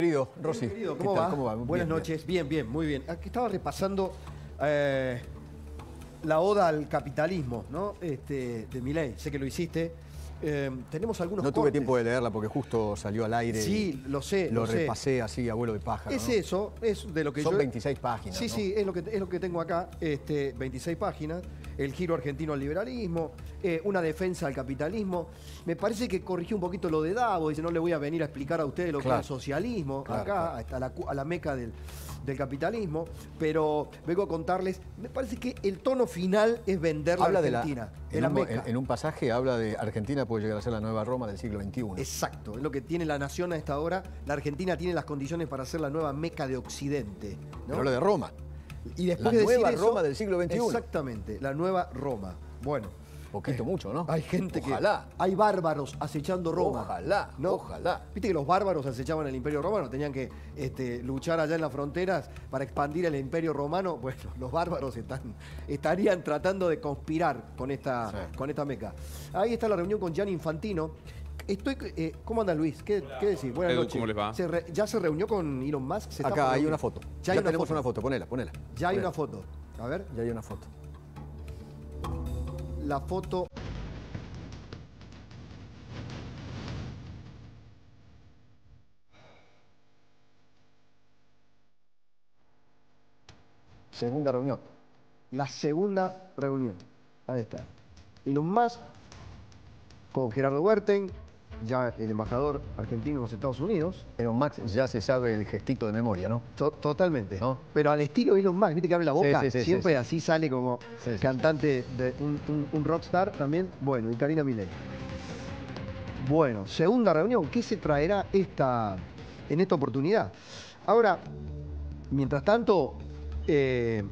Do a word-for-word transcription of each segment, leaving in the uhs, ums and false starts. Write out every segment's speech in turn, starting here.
Querido, Rossi, Querido, ¿cómo, ¿qué tal? va? ¿Cómo va? Buenas Bien, noches, bien, bien, muy bien. Aquí estaba repasando eh, la oda al capitalismo, ¿no? Este, de Milei, sé que lo hiciste. Eh, tenemos algunos No tuve cortes. tiempo de leerla porque justo salió al aire. Sí, lo sé, Lo lo sé. repasé así, abuelo de pájaro. Es ¿no? eso, es de lo que Son yo... veintiséis páginas. Sí, ¿no? sí, es lo, que, es lo que tengo acá, este, veintiséis páginas, el giro argentino al liberalismo, eh, una defensa al capitalismo. Me parece que corrigió un poquito lo de Davos, dice, no le voy a venir a explicar a ustedes lo Claro. que es el socialismo, Claro, acá, claro. hasta la, a la meca del, del capitalismo, pero vengo a contarles, me parece que el tono final es vender la Habla de la, Argentina, de en, la un, meca. en, en un pasaje habla de Argentina puede llegar a ser la nueva Roma del siglo veintiuno. Exacto, es lo que tiene la nación a esta hora. La Argentina tiene las condiciones para ser la nueva meca de Occidente, ¿no? Pero habla de Roma. Y después La de decir nueva eso, Roma del siglo veintiuno. Exactamente, la nueva Roma. Bueno, Poquito, mucho, ¿no? hay gente Ojalá. que... Hay bárbaros acechando Roma. Ojalá, ¿no? ojalá. Viste que los bárbaros acechaban el Imperio Romano, tenían que este, luchar allá en las fronteras para expandir el Imperio Romano. Bueno, los bárbaros están, estarían tratando de conspirar con esta, Sí. con esta meca. Ahí está la reunión con Gianni Infantino. Estoy, eh, ¿Cómo anda Luis? ¿Qué, qué decís? Buenas Edu, noches. ¿cómo les va? ¿Se re- ¿Ya se reunió con Elon Musk? ¿Se está Acá por hay reunir? una foto. Ya, Ya, hay una tenemos foto. una foto, ponela, ponela. Ya hay Ponela. una foto. A ver, Ya hay una foto. la foto. Segunda reunión. La segunda reunión. Ahí está. Elon Musk con Gerardo Werten, ya el embajador argentino en los Estados Unidos. Elon Musk ya se sabe el gestito de memoria, ¿no? To- totalmente. ¿No? Pero al estilo Elon Musk, viste que abre la boca, Sí, sí, sí, siempre sí, sí. así sale como Sí, sí. cantante de un, un- un rockstar también. Bueno, y Karina Milei. Bueno, segunda reunión. ¿Qué se traerá esta, en esta oportunidad? Ahora, mientras tanto, eh,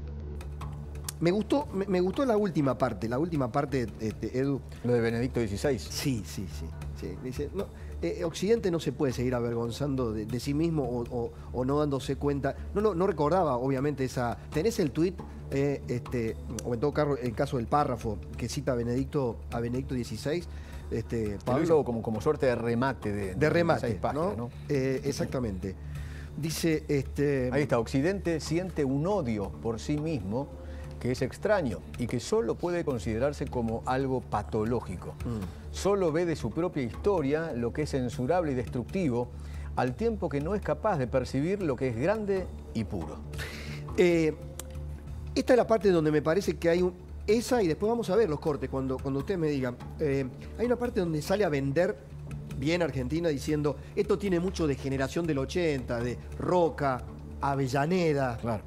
me gustó, me, me gustó la última parte, la última parte, este, Edu. Lo de Benedicto dieciséis. Sí, sí, sí. sí. Dice, no, eh, Occidente no se puede seguir avergonzando de, de sí mismo o, o- o no dándose cuenta. No, no, no recordaba, obviamente, esa. ¿Tenés el tuit? Eh, este, o en todo caso, el caso del párrafo que cita a Benedicto, a Benedicto dieciséis. Este, Que lo Pablo, hizo como, como suerte de remate de, de remate, seis páginas, ¿no? ¿no? Eh, exactamente. Dice, este. Ahí está, Occidente siente un odio por sí mismo que es extraño y que solo puede considerarse como algo patológico. Mm. Solo ve de su propia historia lo que es censurable y destructivo, al tiempo que no es capaz de percibir lo que es grande y puro. Eh, esta es la parte donde me parece que hay un, esa, y después vamos a ver los cortes cuando, cuando ustedes me digan. Eh, hay una parte donde sale a vender bien Argentina diciendo esto tiene mucho de generación del ochenta, de Roca, Avellaneda. Claro.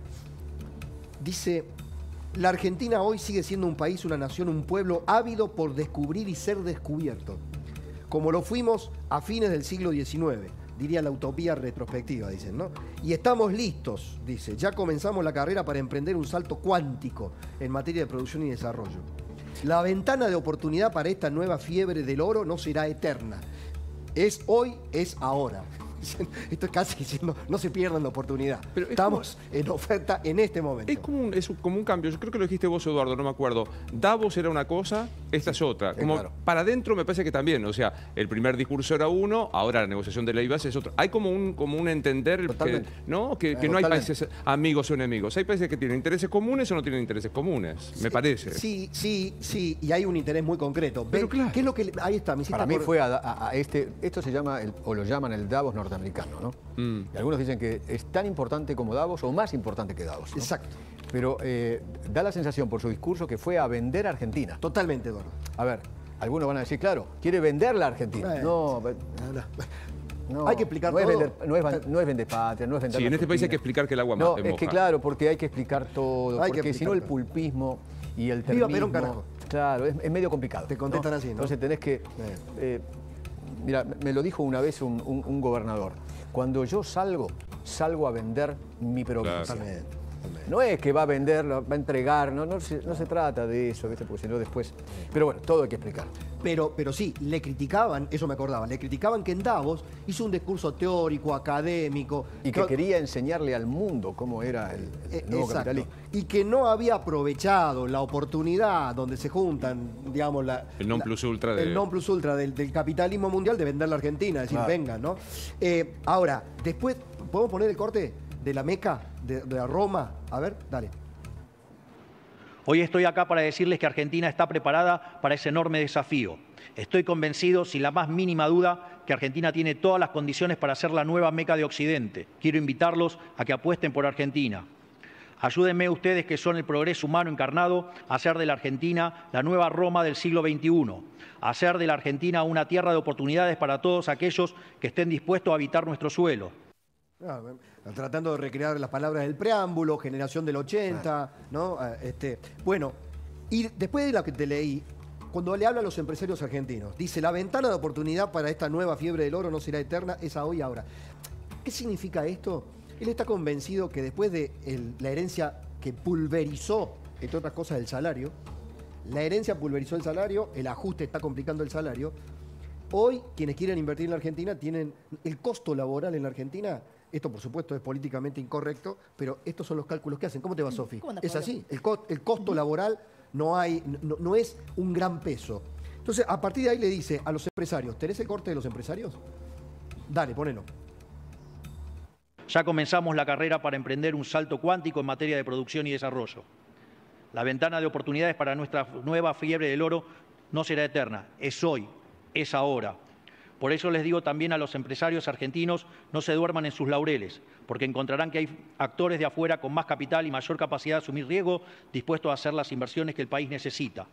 Dice, la Argentina hoy sigue siendo un país, una nación, un pueblo ávido por descubrir y ser descubierto, como lo fuimos a fines del siglo diecinueve, diría la utopía retrospectiva, dicen, ¿no? Y estamos listos, dice, ya comenzamos la carrera para emprender un salto cuántico en materia de producción y desarrollo. La ventana de oportunidad para esta nueva fiebre del oro no será eterna. Es hoy, es ahora. Esto es casi diciendo, no se pierdan la oportunidad. Pero es Estamos en oferta en este momento. Es como un, es como un cambio. Yo creo que lo dijiste vos, Eduardo, no me acuerdo. Davos era una cosa, esta es otra. sí, Como claro. para adentro me parece que también. O sea, el primer discurso era uno, ahora la negociación de la I V A es otro. Hay como un, como un entender que, Totalmente. ¿no? que, que Eh, no hay totalmente. países amigos o enemigos. Hay países que tienen intereses comunes o no tienen intereses comunes, me parece. Sí, sí, sí, y hay un interés muy concreto. Pero Ven, claro. ¿qué es lo que le- ahí está, me hiciste Para mí acordar- fue a, a- a este, esto se llama, el- o lo llaman el Davos norteamericano, ¿no? Mm. Y algunos dicen que es tan importante como Davos o más importante que Davos, ¿no? Exacto, Pero eh, da la sensación por su discurso que fue a vender a Argentina. totalmente, Eduardo. A ver, algunos van a decir, claro, quiere vender la Argentina. Eh, No, ve- no, Hay que explicar no es todo. vender, no, es, van- no es vender patria, no es vender Sí, la en este país hay Argentina. que explicar que el agua No, ma- es moja. que claro, porque hay que explicar todo, Hay que porque si no el explicar todo. pulpismo y el Viva termismo... Perón, carajo. Claro, es, es medio complicado. Te contestan así, ¿no? Entonces tenés que... eh, mira, me lo dijo una vez un, un- un gobernador. Cuando yo salgo, salgo a vender mi provincia. Claro. Totalmente, totalmente. No es que va a vender, va a entregar, no, no, se, no se trata de eso, ¿viste? Porque si no después... Pero bueno, todo hay que explicar. Pero, pero sí, le criticaban, eso me acordaba, le criticaban que en Davos hizo un discurso teórico, académico. Y que quería enseñarle al mundo cómo era el, el nuevo Exacto. capitalismo. Y que no había aprovechado la oportunidad donde se juntan, digamos, la, El non plus ultra de... el non plus ultra del, del capitalismo mundial de vender la Argentina, decir, Claro. venga, ¿no? Eh, ahora, después, ¿podemos poner el corte de la Meca, de, de la Roma? A ver, dale. Hoy estoy acá para decirles que Argentina está preparada para ese enorme desafío. Estoy convencido, sin la más mínima duda, que Argentina tiene todas las condiciones para ser la nueva Meca de Occidente. Quiero invitarlos a que apuesten por Argentina. Ayúdenme ustedes, que son el progreso humano encarnado, a hacer de la Argentina la nueva Roma del siglo veintiuno, a hacer de la Argentina una tierra de oportunidades para todos aquellos que estén dispuestos a habitar nuestro suelo. Ah, tratando de recrear las palabras del preámbulo, generación del ochenta, ¿no? Ah, Este, bueno, y después de lo que te leí, cuando le habla a los empresarios argentinos, dice, la ventana de oportunidad para esta nueva fiebre del oro no será eterna, es a hoy y ahora. ¿Qué significa esto? Él está convencido que después de el- la herencia que pulverizó, entre otras cosas, el salario, la herencia pulverizó el salario, el ajuste está complicando el salario. Hoy, quienes quieren invertir en la Argentina tienen el costo laboral en la Argentina. Esto, por supuesto, es políticamente incorrecto, pero estos son los cálculos que hacen. ¿Cómo te va, Sofi? ¿Cómo andás, Es Pablo? así. El, co- el costo laboral no, hay, no, no es un gran peso. Entonces, a partir de ahí le dice a los empresarios, ¿tenés el corte de los empresarios? Dale, ponelo. Ya comenzamos la carrera para emprender un salto cuántico en materia de producción y desarrollo. La ventana de oportunidades para nuestra nueva fiebre del oro no será eterna, es hoy, es ahora. Por eso les digo también a los empresarios argentinos, no se duerman en sus laureles, porque encontrarán que hay actores de afuera con más capital y mayor capacidad de asumir riesgo, dispuestos a hacer las inversiones que el país necesita.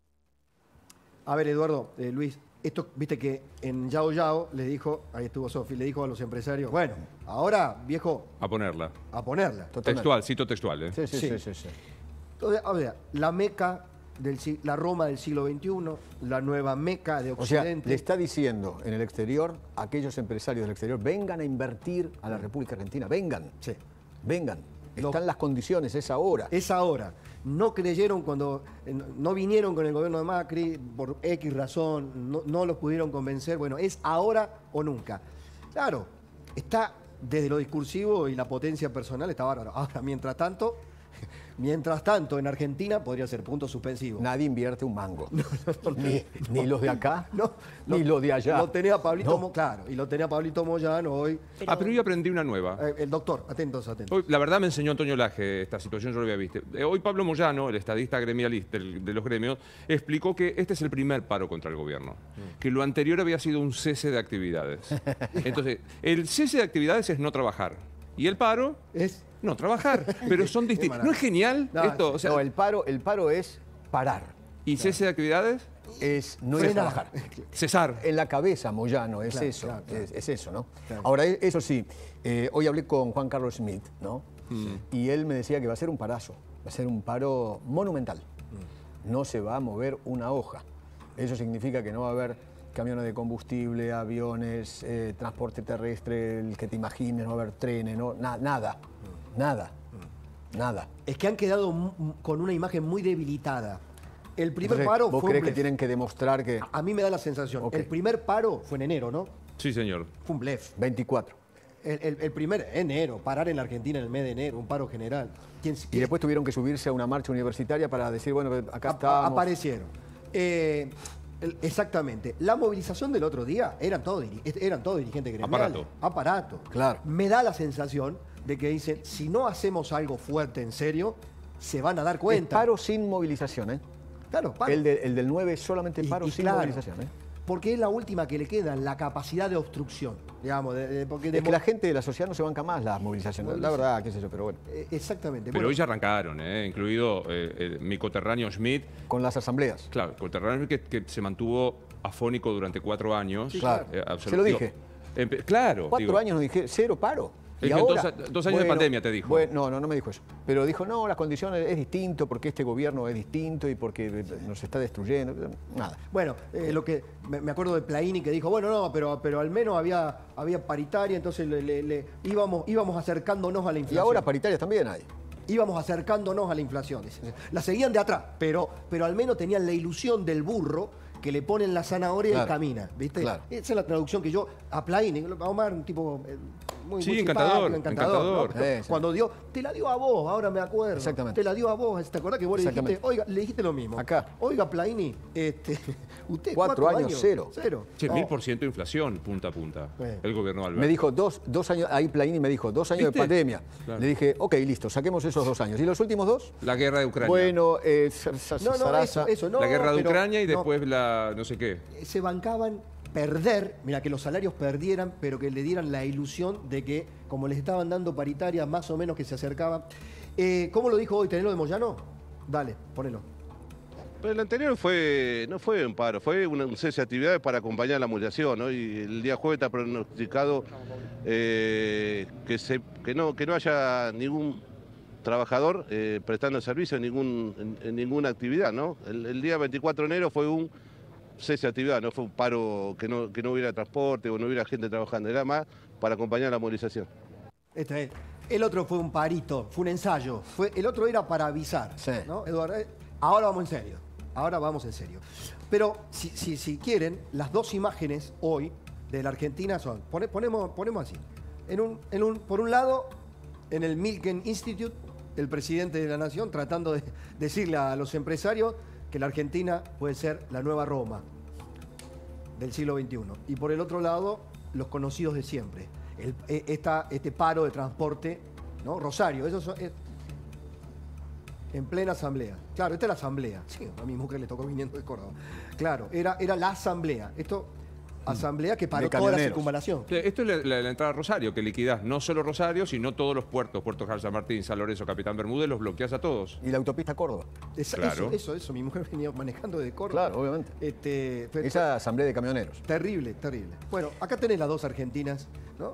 A ver, Eduardo, eh, Luis, esto, viste que en Yao Yao le dijo, ahí estuvo Sofi, le dijo a los empresarios, bueno, ahora, viejo, A ponerla. a ponerla. Totalmente. Textual, cito textual, ¿eh? Sí, sí, sí, Sí. sí, sí. Entonces, a ver, la Meca, del, si- la Roma del siglo veintiuno, la nueva Meca de O sea, Occidente. le está diciendo en el exterior, a aquellos empresarios del exterior, vengan a invertir a la República Argentina, vengan, Sí. vengan. Lo- Están las condiciones, es ahora. Es ahora. No creyeron cuando, eh, no vinieron con el gobierno de Macri por X razón, no, no los pudieron convencer. Bueno, es ahora o nunca. Claro, está desde lo discursivo y la potencia personal, está bárbaro. Ahora, mientras tanto, mientras tanto, en Argentina podría ser punto suspensivo. Nadie invierte un mango. ni, ni los de acá, No, ni lo- los de allá. Lo tenía Pablito, No. Mo- claro, y lo tenía Pablito Moyano hoy. Ah, pero yo aprendí una nueva. Eh, el doctor, atentos, atentos. Hoy, la verdad me enseñó Antonio Laje esta situación, yo lo había visto. Eh, Hoy Pablo Moyano, el estadista gremialista del- de los gremios, explicó que este es el primer paro contra el gobierno, que lo anterior había sido un cese de actividades. Entonces, el cese de actividades es no trabajar y el paro, Es no trabajar, pero son distintos. ¿No es genial No, esto? sí. O sea, No, el paro, el paro es parar, ¿y cese de actividades? es no ir a frenar. trabajar. Cesar. En la cabeza, Moyano, es Claro, eso, claro, claro. Es, es eso, ¿no? Claro. Ahora, e- eso sí, eh, hoy hablé con Juan Carlos Smith, ¿no? Y él me decía que va a ser un parazo, va a ser un paro monumental. No se va a mover una hoja. Eso significa que no va a haber camiones de combustible, aviones, eh, transporte terrestre, el que te imagines, no va a haber trenes, no, na- nada, nada, nada. Es que han quedado m- m- con una imagen muy debilitada. El primer Entonces, paro ¿vos fue un crees que blef. tienen que demostrar que A mí me da la sensación. Ok. El primer paro fue en enero, ¿no? Sí, señor. Fue un blef. veinticuatro? El, el- el primer enero, parar en la Argentina en el mes de enero, un paro general. ¿Quién- Y quién- después tuvieron que subirse a una marcha universitaria para decir, bueno, acá ap- estamos. aparecieron. Eh, el- exactamente. La movilización del otro día eran todos diri- eran todo dirigentes gremiales. Aparato. Aparato. Claro. Me da la sensación de que dicen, si no hacemos algo fuerte, en serio, se van a dar Es cuenta. paro sin movilización, ¿eh? Claro, paro. El, de- el del nueve es solamente Y- paro y sin claro, movilización, ¿eh? Porque es la última que le queda, la capacidad de obstrucción, digamos. de- de- porque de Es que mo- la gente de la sociedad no se banca más las movilizaciones. La verdad, qué sé yo, pero bueno. Eh, Exactamente. Pero Bueno, hoy ya arrancaron, ¿eh? Incluido eh, eh, mi coterráneo Schmidt. Con las asambleas. Claro, coterráneo que, que se mantuvo afónico durante cuatro años. Sí, claro. Eh, absolut- Se lo digo, dije. empe- claro. Cuatro digo, años nos dije, cero paro. Es Y que ahora, dos- dos años de pandemia te dijo. Bueno, no, no, no me dijo eso. Pero dijo, no, las condiciones es distinto porque este gobierno es distinto y porque nos está destruyendo. Nada. bueno, eh, lo que me, me acuerdo de Plaini que dijo, bueno, no, pero, pero al menos había, había paritaria, entonces le, le- le- íbamos, íbamos acercándonos a la Y inflación. ahora paritarias también hay. íbamos acercándonos a la inflación. Dice. La seguían de atrás, pero, pero al menos tenían la ilusión del burro que le ponen la zanahoria Claro, y camina, ¿viste? claro. Esa es la traducción que yo, a Plaini, a Omar, un tipo eh, muy, Sí, muy encantador, simpático, encantador. encantador. ¿no? Sí, sí. Cuando dio, te la dio a vos, ahora me acuerdo. Exactamente. Te la dio a vos, ¿te acordás que vos le dijiste, Exactamente. oiga, le dijiste lo mismo? Acá. Oiga, Plaini, este, usted Cuatro años, cero. Cero. Che, No. mil por ciento de inflación, punta a punta. Sí. El gobierno de Alberto. Me dijo dos, dos años, ahí Plaini me dijo, dos años ¿Viste? de pandemia. Claro. Le dije, ok, listo, saquemos esos dos años. ¿Y los últimos dos? La guerra de Ucrania. Bueno, eh, Sa- Sa- No, no, Sarasa. eso, eso no. la guerra de pero- Ucrania y no, después la no sé qué. se bancaban perder, mira, que los salarios perdieran, pero que le dieran la ilusión de que, como les estaban dando paritarias más o menos que se acercaban. Eh, ¿Cómo lo dijo hoy? ¿Tenés lo de Moyano? Dale, ponelo. Pero el anterior fue, no fue un paro, fue un, un cese de actividades para acompañar la movilización, ¿no? Y el día jueves está pronosticado eh, que, se, que, no, que no haya ningún trabajador eh, prestando servicio en, ningún, en, en ninguna actividad, ¿no? El, el día veinticuatro de enero fue un cese de actividad, no fue un paro que no, que no hubiera transporte o no hubiera gente trabajando, era más para acompañar la movilización. Este es. El otro fue un parito, fue un ensayo. Fue, el otro era para avisar. Sí. ¿No, Eduardo? Eh, Ahora vamos en serio. Ahora vamos en serio. Pero si, si, si quieren, las dos imágenes hoy de la Argentina son, pone- ponemos, ponemos así. En un, en un, por un lado, en el Milken Institute, el presidente de la Nación tratando de decirle a los empresarios que la Argentina puede ser la nueva Roma del siglo veintiuno. Y por el otro lado, los conocidos de siempre. El- e- esta- este paro de transporte, ¿no? Rosario, eso son- es- en plena asamblea. Claro, esta es la asamblea. Sí, a mi mujer le tocó viniendo de Córdoba. Claro, era, era la asamblea. Esto, asamblea que paró De toda la camioneros. circunvalación. Esto es la, la- la entrada a Rosario, que liquidás no solo Rosario, sino todos los puertos, Puerto General San Martín, San Lorenzo, Capitán Bermúdez, los bloqueas a todos. Y la autopista Córdoba. Esa- Claro. Eso, eso, eso. Mi mujer venía manejando de Córdoba. Claro, obviamente. Este, fue- Esa asamblea de camioneros. Terrible, terrible. Bueno, acá tenés las dos argentinas, ¿no?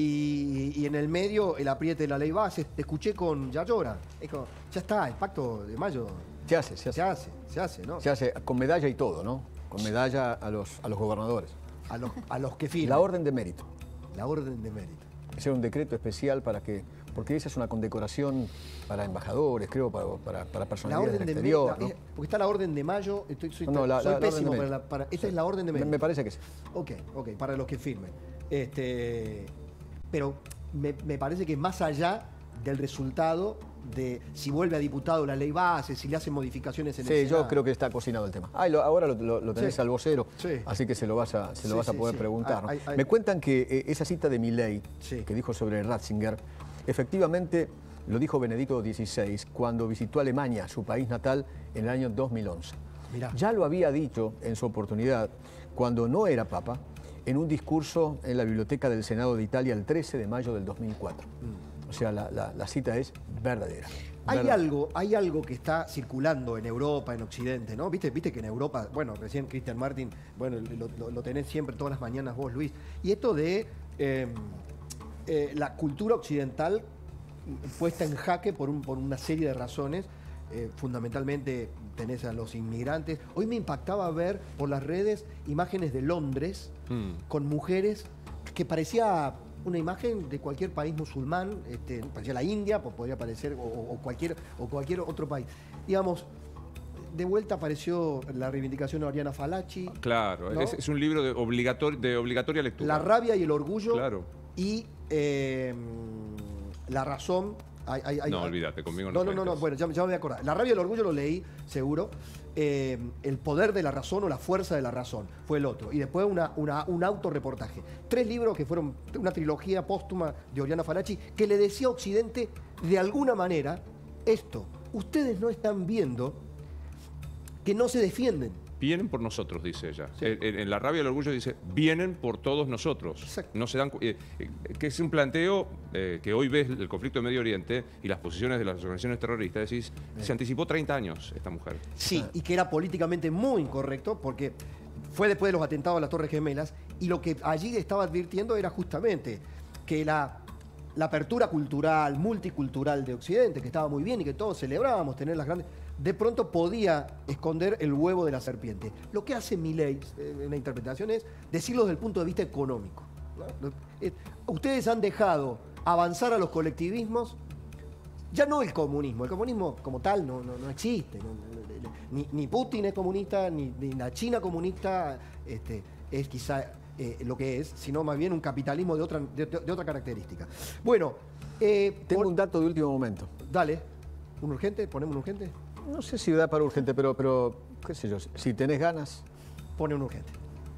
Y, y en el medio el apriete de la ley base. Te escuché con Yayora. Es como, ya está, el pacto de mayo Se hace, se hace. se hace, se hace, ¿no? Se hace con medalla y todo, ¿no? Con medalla a los, a los gobernadores. A los, a los que firman. La orden de mérito. La orden de mérito. Ese era un decreto especial para que, porque esa es una condecoración para embajadores, creo, para, para, para La personalidades orden del de exterior. mérito. ¿no? es- Porque está la orden de mayo. Estoy, soy No, no, la- soy la- la orden de pésimo para, mérito. la- para- Esta es la orden de Me, mérito. me parece que sí. Ok, ok, para los que firmen. Este, pero me, me parece que más allá del resultado de si vuelve a diputado la ley base, si le hacen modificaciones en el Sí, yo Senado. creo que está cocinado el tema. Ah, y lo- ahora lo, lo- lo tenés Sí. al vocero, Sí. así que se lo vas a, se lo Sí, vas a sí, poder sí. preguntar. ¿no? Hay- hay- Me cuentan que eh, esa cita de Milei, Sí. que dijo sobre Ratzinger, efectivamente lo dijo Benedicto dieciséis cuando visitó Alemania, su país natal, en el año dos mil once. Mirá. Ya lo había dicho en su oportunidad, cuando no era papa, en un discurso en la Biblioteca del Senado de Italia el trece de mayo del dos mil cuatro. O sea, la, la- la cita es verdadera. Hay Verdadera. algo, hay algo que está circulando en Europa, en Occidente, ¿no? Viste, viste que en Europa, bueno, recién Cristian Martin, bueno, lo, lo- lo tenés siempre todas las mañanas vos, Luis. Y esto de eh, eh, la cultura occidental puesta en jaque por, un- por una serie de razones. Eh, fundamentalmente tenés a los inmigrantes. Hoy me impactaba ver por las redes imágenes de Londres Mm. con mujeres que parecía una imagen de cualquier país musulmán, este, parecía la India, pues podría parecer, o, o- o cualquier, o cualquier otro país. Digamos, de vuelta apareció la reivindicación de Oriana Fallaci, Claro, ¿no? es, es un libro de, obligator- de obligatoria lectura. La rabia y el orgullo, Claro. y eh, la razón. Hay- hay- hay- No, olvídate, conmigo no No, no, no, no, cuentes. bueno, ya, ya me voy a acordar. La rabia y el orgullo lo leí, seguro. Eh, el poder de la razón o la fuerza de la razón fue el otro. Y después una, una- un autorreportaje. Tres libros que fueron una trilogía póstuma de Oriana Fallaci que le decía a Occidente, de alguna manera, esto. Ustedes no están viendo que no se defienden. Vienen por nosotros, dice ella. Sí. En, en- en La rabia y el orgullo dice, vienen por todos nosotros. Exacto. No se dan cu- eh, eh, que es un planteo eh, que hoy ves el conflicto de Medio Oriente y las posiciones de las organizaciones terroristas. Decís, se anticipó treinta años esta mujer. Sí, y que era políticamente muy incorrecto porque fue después de los atentados a las Torres Gemelas y lo que allí estaba advirtiendo era justamente que la, la apertura cultural, multicultural de Occidente, que estaba muy bien y que todos celebrábamos tener las grandes, de pronto podía esconder el huevo de la serpiente. Lo que hace Milei eh, en la interpretación es decirlo desde el punto de vista económico, ¿no? Eh, Ustedes han dejado avanzar a los colectivismos ya no el comunismo, el comunismo como tal no, no, no existe, no, no, ni, ni Putin es comunista, ni, ni la China comunista este, es quizá eh, lo que es, sino más bien un capitalismo de otra, de, de otra característica. Bueno, eh, Tengo por, un dato de último momento. dale, ¿un urgente? ¿Ponemos un urgente? No sé si da para urgente, pero, pero qué sé yo, si tenés ganas. Pone un urgente.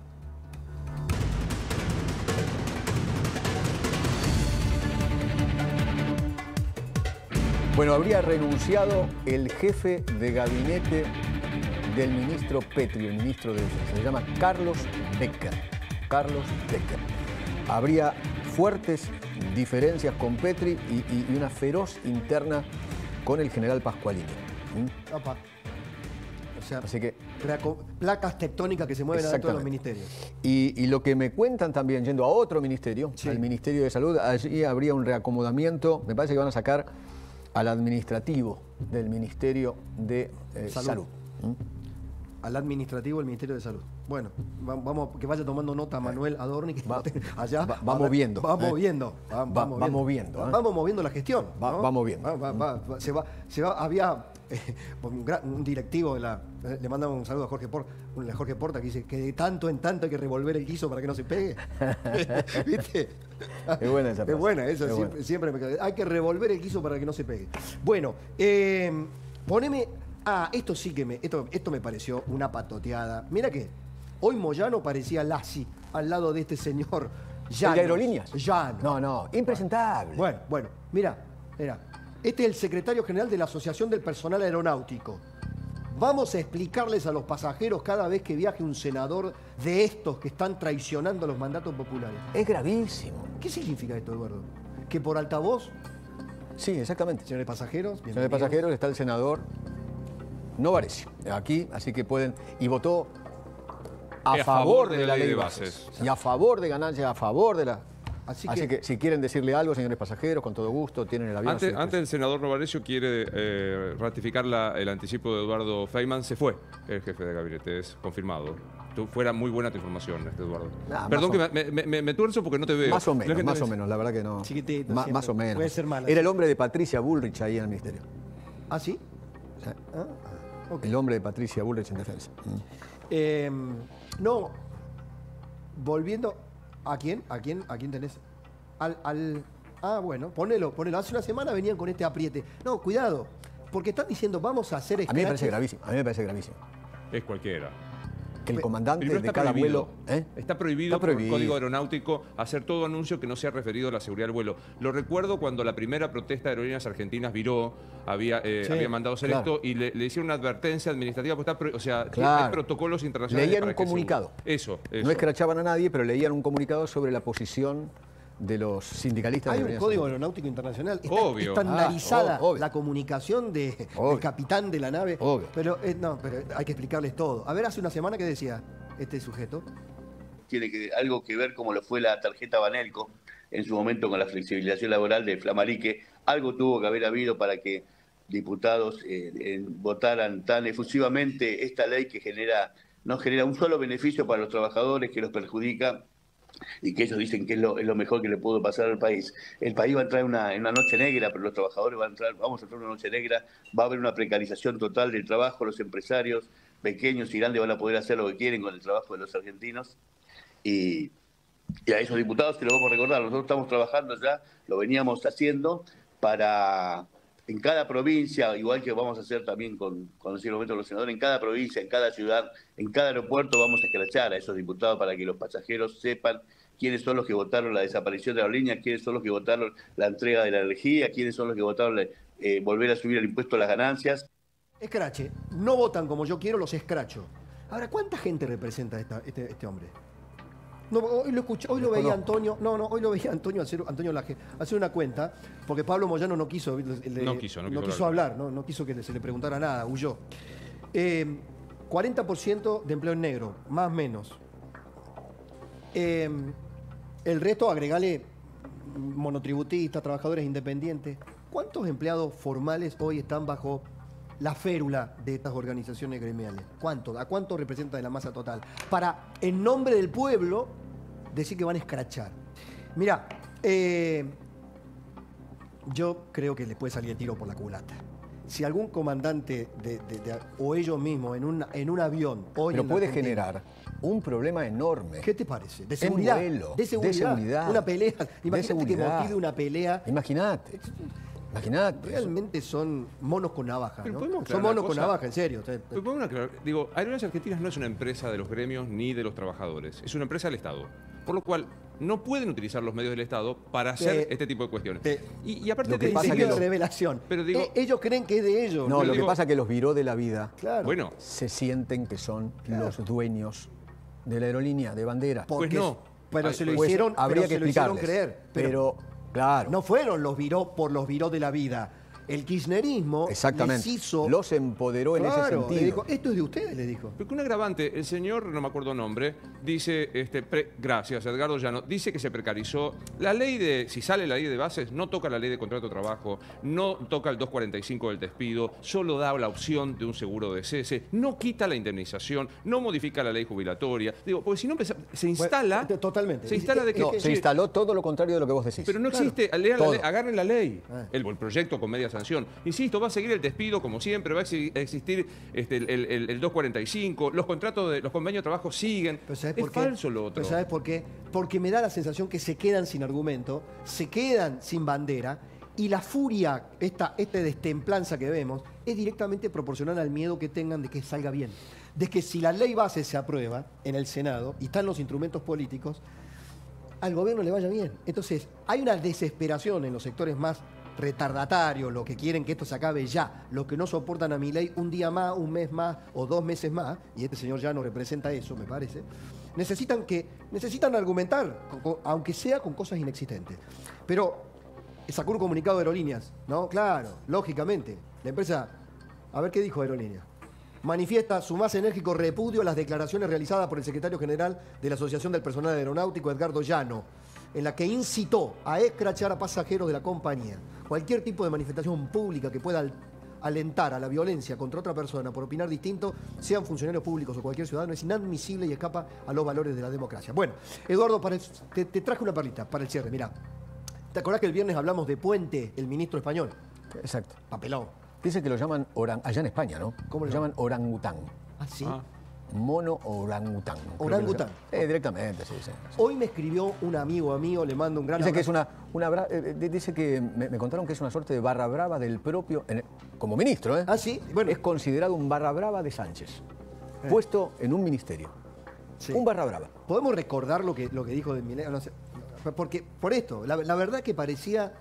Bueno, habría renunciado el jefe de gabinete del ministro Petri, el ministro de Defensa. Se llama Carlos Becker. Carlos Becker. Habría fuertes diferencias con Petri y, y, y una feroz interna con el general Pascualini. ¿Mm? Opa. O sea, Así que, placas tectónicas que se mueven adentro de los exactamente. ministerios. Y, y lo que me cuentan también, yendo a otro ministerio, Sí. al Ministerio de Salud, allí habría un reacomodamiento, me parece que van a sacar al administrativo del Ministerio de eh, Salud. Salud. ¿Mm? Al administrativo del Ministerio de Salud. Bueno, va- vamos, que vaya tomando nota Manuel Adorni, que Va- allá. va- va moviendo, Va ¿eh? moviendo. Va, Va- va moviendo, ¿eh? Vamos moviendo la gestión. Va- ¿no? va moviendo. Va- va- va- va- se va, se va, había eh, un, gran- un directivo de la. eh, le mandamos un saludo a Jorge Porta, a Jorge Porta que dice que de tanto en tanto hay que revolver el guiso para que no se pegue. ¿Viste? Es buena esa Es frase. buena, eso Es siempre, buena. siempre me queda. Hay que revolver el guiso para que no se pegue. Bueno, eh, poneme. Ah, esto sí que me. Esto, esto me pareció una patoteada. Mira que hoy Moyano parecía Lassi al lado de este señor Llanos. ¿El de Aerolíneas? Llanos. No, no, impresentable. Bueno, bueno, mira, mira. Este es el secretario general de la Asociación del Personal Aeronáutico. Vamos a explicarles a los pasajeros cada vez que viaje un senador de estos que están traicionando los mandatos populares. Es gravísimo. ¿Qué significa esto, Eduardo? Que por altavoz, Sí, exactamente. señores pasajeros, Señores bienvenidos. pasajeros, está el senador Novarecio, aquí, así que pueden, y votó a, A favor de la ley de bases. Y a favor de ganancias, a favor de la... Así Así, que- que, si quieren decirle algo, señores pasajeros, con todo gusto, tienen el avión. Antes, sí, antes pues. el senador Novarecio quiere eh, ratificar la- el anticipo de Eduardo Feynman. Se fue el jefe de gabinete, es confirmado. Tú, fuera muy buena tu información, este Eduardo. Ah, Perdón más que me, me- me tuerzo porque no te veo. Más o La menos, gente más me o dice- menos, la verdad que no. Chiquitito, Ma- siempre. más o menos. Puede ser mala, Era sí. el hombre de Patricia Bullrich ahí en el ministerio. ¿Ah, sí? O sea, Ah, ok. el hombre de Patricia Bullrich en defensa. Mm. Eh, no, volviendo. ¿A quién? ¿A quién? ¿A quién tenés? Al, al. Ah, bueno, ponelo, ponelo. Hace una semana venían con este apriete. No, cuidado, porque están diciendo vamos a hacer A mí me parece scratches. gravísimo, a mí me parece gravísimo. Es cualquiera. Que el comandante Primero de está cada prohibido. vuelo... ¿eh? Está prohibido, Está por el prohibido. Código Aeronáutico hacer todo anuncio que no sea referido a la seguridad del vuelo. Lo recuerdo cuando la primera protesta de aerolíneas argentinas viró, había, eh, Sí, había mandado hacer claro. esto y le, le hicieron una advertencia administrativa. Pues está pro- o sea, Claro. hay protocolos internacionales. Leían para un que se- comunicado. Eso, eso. No escrachaban a nadie, pero leían un comunicado sobre la posición de los sindicalistas. Hay de un aerolíneas código argentinas. aeronáutico internacional. Está Obvio. estandarizada Ah, ob- obvio. la comunicación de, Obvio. del capitán de la nave. Obvio. Pero eh, no, pero hay que explicarles todo. A ver, hace una semana que decía este sujeto. Tiene que, algo que ver como lo fue la tarjeta Banelco en su momento con la flexibilización laboral de Flamarique. Algo tuvo que haber habido para que diputados eh, eh, votaran tan efusivamente esta ley que genera no genera un solo beneficio para los trabajadores, que los perjudica y que ellos dicen que es lo, es lo mejor que le pudo pasar al país. El país va a entrar en una, en una noche negra, pero los trabajadores van a entrar, vamos a entrar en una noche negra, va a haber una precarización total del trabajo, los empresarios pequeños y grandes van a poder hacer lo que quieren con el trabajo de los argentinos. Y, y a esos diputados se lo vamos a recordar, nosotros estamos trabajando ya, lo veníamos haciendo para, en cada provincia, igual que vamos a hacer también con, con el momento los senadores, en cada provincia, en cada ciudad, en cada aeropuerto vamos a escrachar a esos diputados para que los pasajeros sepan quiénes son los que votaron la desaparición de la aerolínea, quiénes son los que votaron la entrega de la energía, quiénes son los que votaron eh, volver a subir el impuesto a las ganancias. Escrache, no votan como yo quiero, los escracho. Ahora, ¿cuánta gente representa esta- este, este hombre? No, hoy lo escuché, hoy lo veía Antonio, no, no, hoy lo veía Antonio hacer, Antonio Laje, hacer una cuenta, porque Pablo Moyano no quiso, el de- No quiso, no quiso hablar, no, no quiso que se le preguntara nada, huyó. Eh, cuarenta por ciento de empleo en negro, más o menos. Eh, el resto, agregale monotributistas, trabajadores independientes. ¿Cuántos empleados formales hoy están bajo la férula de estas organizaciones gremiales? ¿Cuánto? ¿A cuánto representa de la masa total? Para, en nombre del pueblo, decir que van a escrachar. Mirá, eh, Yo creo que les puede salir el tiro por la culata. Si algún comandante de, de, de, o ellos mismos en un, en un avión hoy Pero en la puede Argentina, generar un problema enorme. ¿qué te parece? De En seguridad. vuelo, de seguridad. de seguridad, Una pelea. de Imagínate que seguridad. motive una pelea. Imagínate. Imagínate. Realmente son monos con navaja, Pero ¿no? podemos Son aclarar monos una con cosa. navaja, en serio. Pero podemos aclarar, digo, Aerolíneas Argentinas no es una empresa de los gremios ni de los trabajadores, es una empresa del Estado. Por lo cual, no pueden utilizar los medios del Estado para hacer Eh, este tipo de cuestiones. eh, y, y aparte lo que te pasa dicen que de lo- revelación. Pero digo- Eh, ellos creen que es de ellos. No, Pero lo digo- que pasa es que los viró de la vida Claro. Bueno, se sienten que son los dueños de la aerolínea, de bandera. Porque- pues no. Pero Ay, se lo Pues hicieron, habría pero que se lo hicieron explicarles. creer. Pero, claro. no fueron los viró por los viró de la vida. El kirchnerismo Exactamente. les hizo... Los empoderó en ese Claro, sentido. le dijo, esto es de ustedes, le dijo. Porque un agravante, el señor, no me acuerdo nombre, dice, este, pre- gracias, Edgardo Llano, dice que se precarizó. La ley de, si sale la ley de bases, no toca la ley de contrato de trabajo, no toca el doscientos cuarenta y cinco del despido, solo da la opción de un seguro de cese, no quita la indemnización, no modifica la ley jubilatoria. Digo, porque si no empeza- se instala... Bueno, totalmente. Se instala de que... No, que- se sí, instaló todo lo contrario de lo que vos decís. pero no Claro. existe, lean la Todo. ley, agarren la ley, Ah. el, el proyecto con media sanción. Insisto, va a seguir el despido como siempre, va a exi- existir este, el, el- el- el doscientos cuarenta y cinco, los contratos de los convenios de trabajo siguen. Pero ¿sabes Es por qué? falso lo otro. Pero ¿sabes por qué? Porque me da la sensación que se quedan sin argumento, se quedan sin bandera, y la furia, esta, esta destemplanza que vemos, es directamente proporcional al miedo que tengan de que salga bien. De que si la ley base se aprueba en el Senado y están los instrumentos políticos, al gobierno le vaya bien. Entonces, hay una desesperación en los sectores más retardatarios, los que quieren que esto se acabe ya, los que no soportan a mi ley un día más, un mes más o dos meses más, y este señor ya no representa eso, me parece, necesitan, que, necesitan argumentar, con- con- aunque sea con cosas inexistentes. Pero sacó un comunicado de Aerolíneas, ¿no? Claro, lógicamente. La empresa, a ver qué dijo Aerolíneas. Manifiesta su más enérgico repudio a las declaraciones realizadas por el secretario general de la Asociación del Personal Aeronáutico, Edgardo Llano, en la que incitó a escrachar a pasajeros de la compañía. Cualquier tipo de manifestación pública que pueda al- alentar a la violencia contra otra persona por opinar distinto, sean funcionarios públicos o cualquier ciudadano, es inadmisible y escapa a los valores de la democracia. Bueno, Eduardo, para el- te, te traje una perlita para el cierre. Mirá, ¿te acordás que el viernes hablamos de Puente, el ministro español? Exacto. Papelón. Dice que lo llaman orang, allá en España, ¿no? ¿Cómo lo lo llaman orangután? ¿Ah, sí? Ah. Mono orangután. Creo que Orangután. lo llaman. Eh, directamente, sí, sí. sí. Hoy me escribió un amigo mío, le mando un gran Dice que es abrazo. una, una bra- eh, eh, dice que me, me contaron que es una suerte de barra brava del propio, en- como ministro, ¿eh? Ah, sí, bueno. Es considerado un barra brava de Sánchez, puesto en un ministerio. Sí. Un barra brava. ¿Podemos recordar lo que, lo que dijo de Milei? No sé, porque, por esto, la, la verdad que parecía,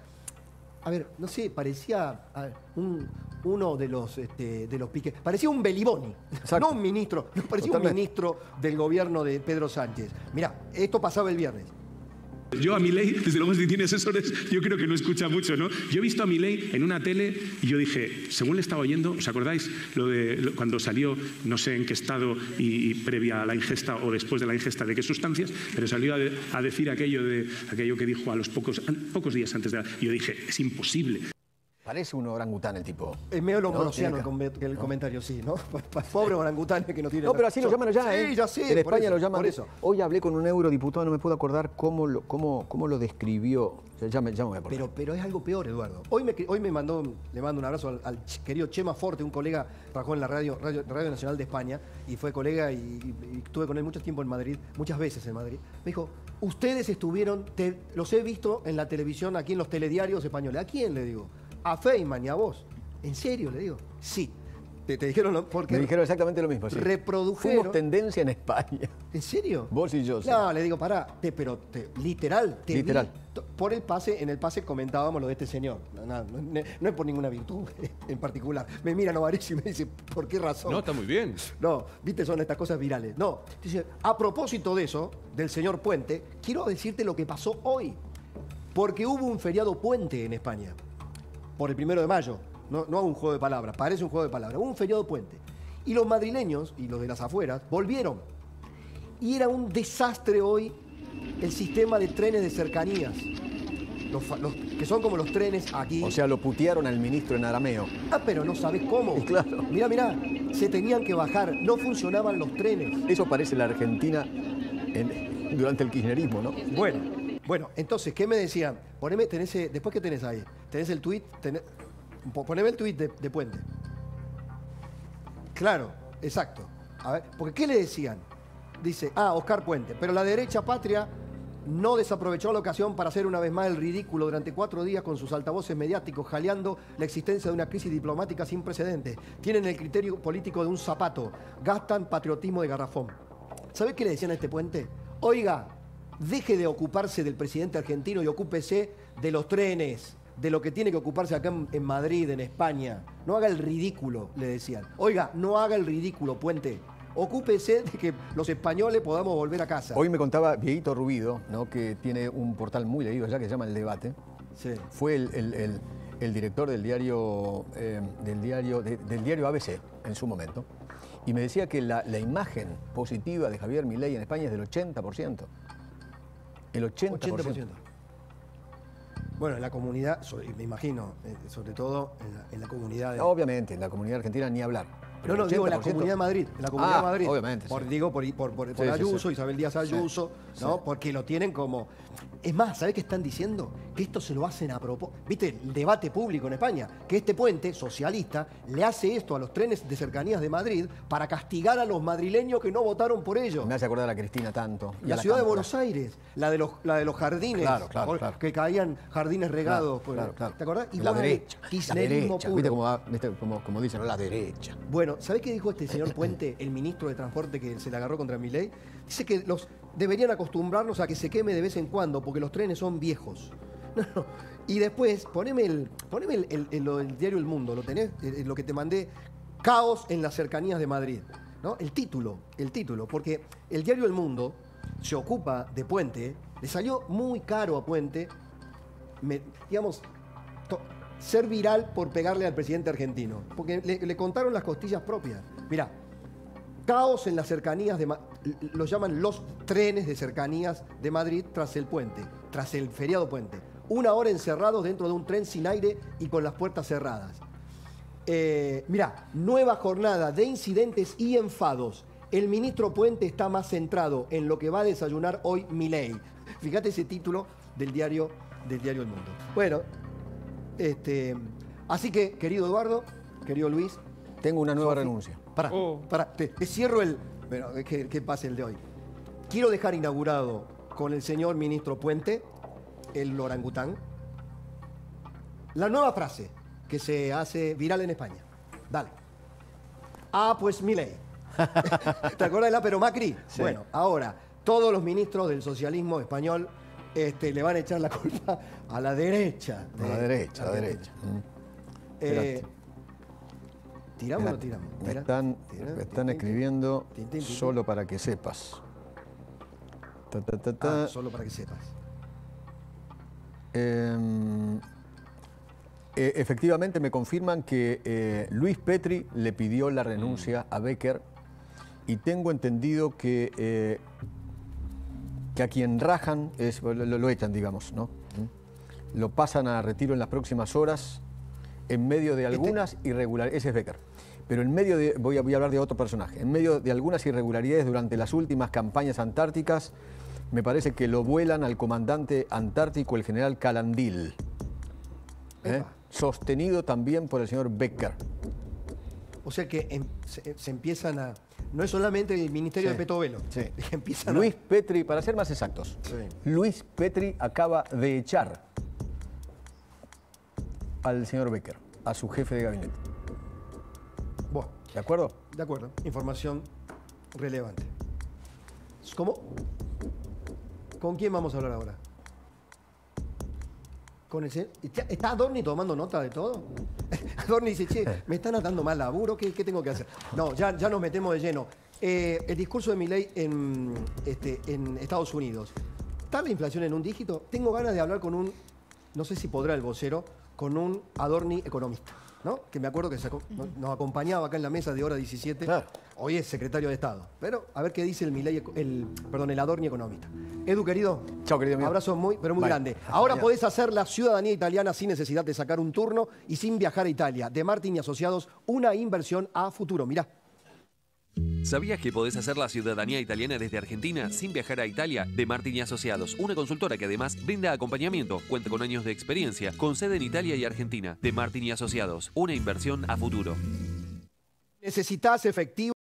a ver, no sé, parecía a ver, un, uno de los, este, de los piques, parecía un Beliboni, Exacto. no un ministro, no parecía Totalmente. un ministro del gobierno de Pedro Sánchez. Mirá, esto pasaba el viernes. Yo a Milei, desde luego si tiene asesores, yo creo que no escucha mucho, ¿no? Yo he visto a Milei en una tele y yo dije, según le estaba oyendo, ¿os acordáis lo de lo- cuando salió, no sé en qué estado y, y previa a la ingesta o después de la ingesta de qué sustancias, pero salió a, de- a decir aquello de aquello que dijo a los pocos an- pocos días antes de la, y yo dije, es imposible. Parece un orangután el tipo. Es medio No, lombrosiano tiene el, que- com- el comentario, sí, ¿no? Pobre orangután que no tiene... No, pero así lo llaman allá, Sí, ¿eh? ya sé. En por España eso, lo llaman. Por eso. Hoy hablé con un eurodiputado, no me puedo acordar cómo lo, cómo, cómo lo describió. Ya, ya me, ya me voy a acordar. Pero, pero es algo peor, Eduardo. Hoy me, hoy me mandó, le mando un abrazo al, al ch- querido Chema Forte, un colega, trabajó en la radio, radio, radio Nacional de España y fue colega y, y- y estuve con él mucho tiempo en Madrid, muchas veces en Madrid. Me dijo, ustedes estuvieron, te- los he visto en la televisión, aquí en los telediarios españoles. ¿A quién le digo? A Feynman y a vos. ¿En serio le digo? Sí. Te, te dijeron, lo- porque Me dijeron exactamente lo mismo. Sí. reprodujeron... Fuimos tendencia en España. ¿En serio? Vos y yo, sí. No, le digo, pará, te- pero te- literal, te Literal. vi. To- por el pase, en el pase comentábamos lo de este señor. No, no, no, no- no es por ninguna virtud en particular. Me mira Novarese y me dice, ¿por qué razón? No, está muy bien. No, viste, son estas cosas virales. No, dice, a propósito de eso, del señor Puente, quiero decirte lo que pasó hoy. Porque hubo un feriado puente en España, por el primero de mayo. No, no un juego de palabras, parece un juego de palabras. Hubo un feriado puente. Y los madrileños y los de las afueras volvieron. Y era un desastre hoy el sistema de trenes de cercanías. Los, fa- los- que son como los trenes aquí. O sea, lo putearon al ministro en arameo. ah, pero no sabes cómo. Claro. Mirá, mirá, se tenían que bajar, no funcionaban los trenes. Eso parece la Argentina en- durante el kirchnerismo, ¿no? Bueno, bueno, entonces, ¿qué me decían? poneme, tenés, eh, después que tenés ahí, tenés el tuit, tenés, poneme el tuit de, de Puente. Claro, exacto. A ver, porque ¿qué le decían? Dice, ah, Oscar Puente, pero la derecha patria no desaprovechó la ocasión para hacer una vez más el ridículo durante cuatro días con sus altavoces mediáticos, jaleando la existencia de una crisis diplomática sin precedentes. Tienen el criterio político de un zapato, gastan patriotismo de garrafón. ¿Sabés qué le decían a este Puente? Oiga, deje de ocuparse del presidente argentino y ocúpese de los trenes, de lo que tiene que ocuparse acá en, en Madrid, en España. No haga el ridículo, le decían. Oiga, no haga el ridículo, Puente. Ocúpese de que los españoles podamos volver a casa. Hoy me contaba Dieguito Rubido, ¿no? Que tiene un portal muy leído allá que se llama El Debate. Sí. Fue el, el, el, el director del diario, eh, del, diario, de, del diario A B C en su momento. Y me decía que la, la imagen positiva de Javier Milei en España es del ochenta por ciento. El ochenta por ciento. ochenta por ciento. Bueno, en la comunidad, me imagino, sobre todo en la, en la comunidad de... Obviamente, en la comunidad argentina ni hablar. No, no, digo en la Comunidad de Madrid. En la Comunidad ah, de Madrid. Obviamente. Por, sí. Digo, por, por, por, por sí, Ayuso, sí, sí. Isabel Díaz Ayuso, sí, ¿no? Sí. Porque lo tienen como... Es más, ¿sabés qué están diciendo? Que esto se lo hacen a propósito. ¿Viste el debate público en España? Que este Puente, socialista, le hace esto a los trenes de cercanías de Madrid para castigar a los madrileños que no votaron por ellos. Me hace acordar a Cristina tanto. La, la ciudad Cámpora. de Buenos Aires, la de los, la de los jardines. Claro, claro, claro. Que caían jardines regados. Claro, claro, claro. ¿Te acordás? Y la derecha. La derecha. ¿Viste cómo, ¿viste cómo, cómo dicen? La derecha. Bueno, ¿sabés qué dijo este señor Puente, el ministro de Transporte que se le agarró contra Milei? Dice que los deberían acostumbrarnos a que se queme de vez en cuando porque los trenes son viejos. No, no. Y después, poneme el, poneme el, el, el, el diario El Mundo, ¿lo tenés? El, lo que te mandé, Caos en las cercanías de Madrid. ¿No? El título, el título, porque el diario El Mundo se ocupa de Puente, le salió muy caro a Puente, me, digamos, to, ser viral por pegarle al presidente argentino, porque le, le contaron las costillas propias. Mirá, caos en las cercanías de Madrid, lo llaman los trenes de cercanías de Madrid tras el puente, tras el feriado puente. Una hora encerrados dentro de un tren sin aire y con las puertas cerradas. Eh, mirá, nueva jornada de incidentes y enfados. El ministro Puente está más centrado en lo que va a desayunar hoy Milei. Fíjate ese título del diario, del diario El Mundo. Bueno, este, así que, querido Eduardo, querido Luis. Tengo una nueva Sofi, renuncia. Pará, oh. pará, te, te cierro el... Bueno, que, que pase el de hoy. Quiero dejar inaugurado con el señor ministro Puente, el orangután, la nueva frase que se hace viral en España. Dale. Ah, pues Milei. ¿Te acuerdas de la pero Macri? Sí. Bueno, ahora todos los ministros del socialismo español este, le van a echar la culpa a la derecha. A la derecha, a la derecha. Eh, ¿Tiramos o no tiramos? Me están, tira, me están tin, escribiendo tin, tin, tin, solo para que sepas. Ta, ta, ta, ta. Ah, solo para que sepas. Eh, eh, efectivamente me confirman que eh, Luis Petri le pidió la renuncia a Becker y tengo entendido que, eh, que a quien rajan, es, lo, lo echan, digamos, ¿no? Lo pasan a retiro en las próximas horas en medio de algunas este... irregularidades. Ese es Becker. Pero en medio de, voy a, voy a hablar de otro personaje, en medio de algunas irregularidades durante las últimas campañas antárticas, me parece que lo vuelan al comandante antártico, el general Calandil, ¿eh? Sostenido también por el señor Becker. O sea que en, se, se empiezan a... No es solamente el Ministerio sí, de Petovelo. Sí. Empiezan Luis a... Petri, para ser más exactos, sí. Luis Petri acaba de echar al señor Becker, a su jefe de gabinete. Bueno, ¿de acuerdo? De acuerdo. Información relevante. ¿Cómo? ¿Con quién vamos a hablar ahora? ¿Con el señor? ¿Está Adorni tomando nota de todo? Adorni dice, che, me están dando mal laburo, ¿qué, qué tengo que hacer? No, ya, ya nos metemos de lleno. Eh, el discurso de Milei en, este, en Estados Unidos. ¿Está la inflación en un dígito? Tengo ganas de hablar con un, no sé si podrá el vocero, con un Adorni economista, ¿no? Que me acuerdo que se, nos acompañaba acá en la mesa de hora diecisiete. Claro. Hoy es secretario de Estado. Pero a ver qué dice el Milei, el, perdón, el Adorni economista. Edu, querido. Chao, querido amigo. Abrazo muy, pero muy Bye. grande. Ahora Bye. podés hacer la ciudadanía italiana sin necesidad de sacar un turno y sin viajar a Italia. De Martin y Asociados, una inversión a futuro. Mirá. ¿Sabías que podés hacer la ciudadanía italiana desde Argentina sin viajar a Italia? De Martin y Asociados, una consultora que además brinda acompañamiento, cuenta con años de experiencia, con sede en Italia y Argentina. De Martin y Asociados, una inversión a futuro. Necesitas efectivo.